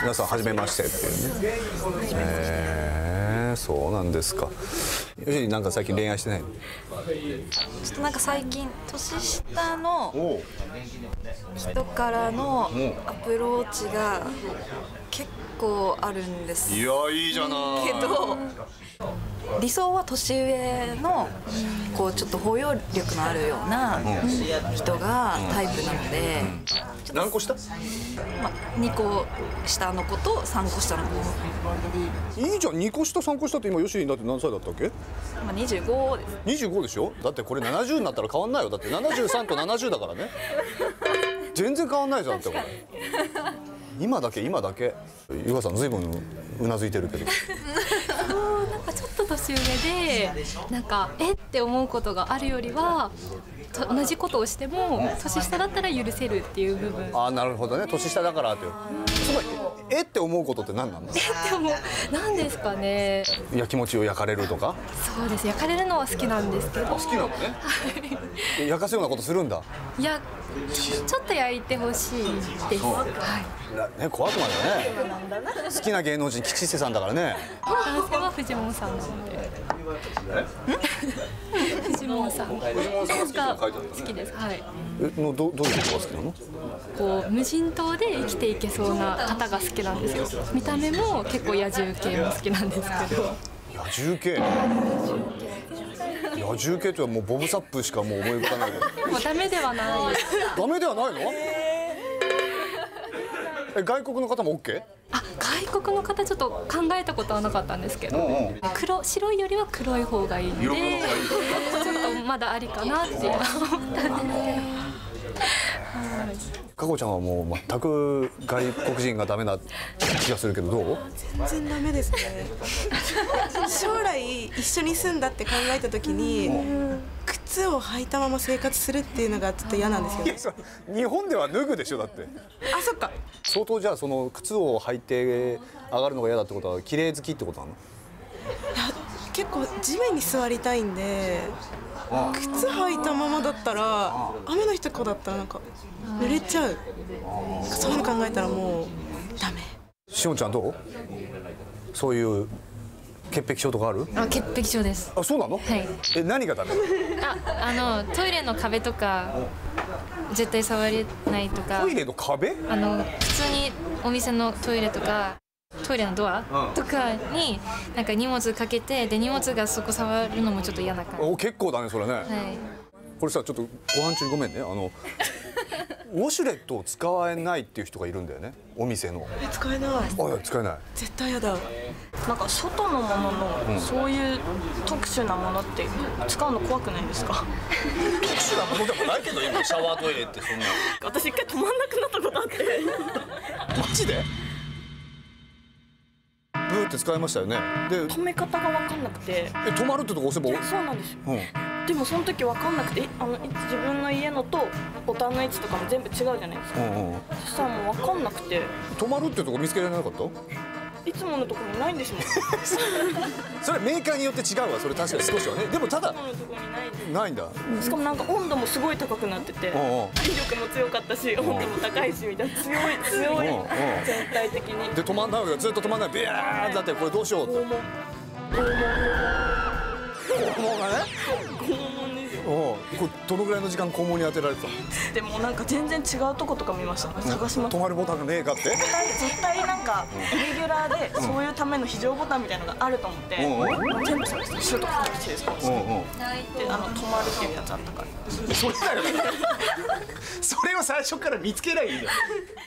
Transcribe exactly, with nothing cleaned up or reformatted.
皆さん初めましてっていうね。へえ、そうなんですか。よし、なんか最近恋愛してないの？ ちょっとなんか最近年下の人からのアプローチが結構あるんですいや、いいじゃないけど、理想は年上のこうちょっと包容力のあるような人がタイプなので、 何個下？ まあ、にこ下の子とさんこ下の子。 いいじゃん、にこ下さんこ下って今ヨシリンだって何歳だったっけ？ まあにじゅうごです。 にじゅうごでしょ？だってこれななじゅうになったら変わんないよ。だってななじゅうさんとななじゅうだからね。全然変わんないじゃんってこれ。今だけ今だけ。ゆかさんずいぶんうなずいてるけど。 そうなんかちょっと年上でなんかえって思うことがあるよりは同じことをしても年下だったら許せるっていう部分。 ああ、なるほどね。年下だからっていう。つまりえって思うことって何なんだ？ えって思うなんですかね。 いや、気持ちを焼かれるとか。 そうです。焼かれるのは好きなんですけど。 好きなのね。焼かすようなことするんだ。 いや、ちょっと焼いてほしいです。はい。 ね、怖くなるよね。好きな芸能人吉瀬さんだからね。 男性はフジモンさんなので。フジモンさんが好きです。はい。 えのどどういうことが好きなの？ こう無人島で生きていけそうな方が好きなんですよ。見た目も結構野獣系も好きなんですけど。 野獣系。野獣系ってはもうボブサップしかもう思い浮かないけど。 もうダメではない。 ダメではないの？え、外国の方も オーケー？ あ、外国の方ちょっと考えたことはなかったんですけど、黒白いよりは黒い方がいいんで、ちょっとまだありかなっていうのは思ったんですけど。 かこちゃんはもう全く外国人がダメな気がするけど、どう？ 全然ダメですね。将来一緒に住んだって考えた時に靴を履いたまま生活するっていうのがちょっと嫌なんですよ。 日本では脱ぐでしょ、だって。 あ、そっか。 相当じゃあその靴を履いて上がるのが嫌だってことは綺麗好きってことなの？ いや、結構地面に座りたいんで、靴履いたままだったら雨の日とかだったらなんか濡れちゃう。そういうの考えたらもうダメ。 しおんちゃんどう？そういう潔癖症とかある？ あ、潔癖症です。 あ、そうなの？ はい。 え、何がダメ？ あ、あのトイレの壁とか絶対触れないとか。 トイレの壁？ あの普通にお店のトイレとかトイレのドアとかになんか荷物かけて、で荷物がそこ触るのもちょっと嫌な感じ。 お、結構だねそれね。 はい。 これさ、ちょっとご飯中にごめんね。あのウォシュレットを使えないっていう人がいるんだよね、お店の。 え、使えない。 あ、使えない。 絶対やだ。 なんか外のもののそういう特殊なものって使うの怖くないですか？ 特殊なものでもないけど、今シャワートイレってそんな。 私一回止まんなくなったことあって。 マジで？ブーって使いましたよね。で、 止め方が分かんなくて。 え、止まるってとこ押せば。 そうなんですよ。 うん。 でもその時分かんなくて、あの自分の家のとボタンの位置とかも全部違うじゃないですか。 うんうん。 そしたらもう分かんなくて。 止まるってとこ見つけられなかった？ いつものところにないんですもん。 それメーカーによって違うわ。それ確かに少しはね。でもただいつものところにないです。 ないんだ。 しかもなんか温度もすごい高くなってて、 うんうん。 体力も強かったし、温度も高いしみたいな、強い強いうんうん全体的に。 で止まんないわけだ。ずっと止まんない。ビャーってなってこれどうしようって。 拷問。 肛門がね。 拷問ですよ。 おう、これどのぐらいの時間肛門に当てられてたの？ でもなんか全然違うとことか見ました。探します。 止まるボタンがねえかって。 絶対絶対なんかイレギュラーでそういうための非常ボタンみたいなのがあると思って、 うん全部探してシュートしてしてですか。 うんうん。 で、あの止まるっていうやつあったから。 それだよ。それを最初から見つけないいんだよ。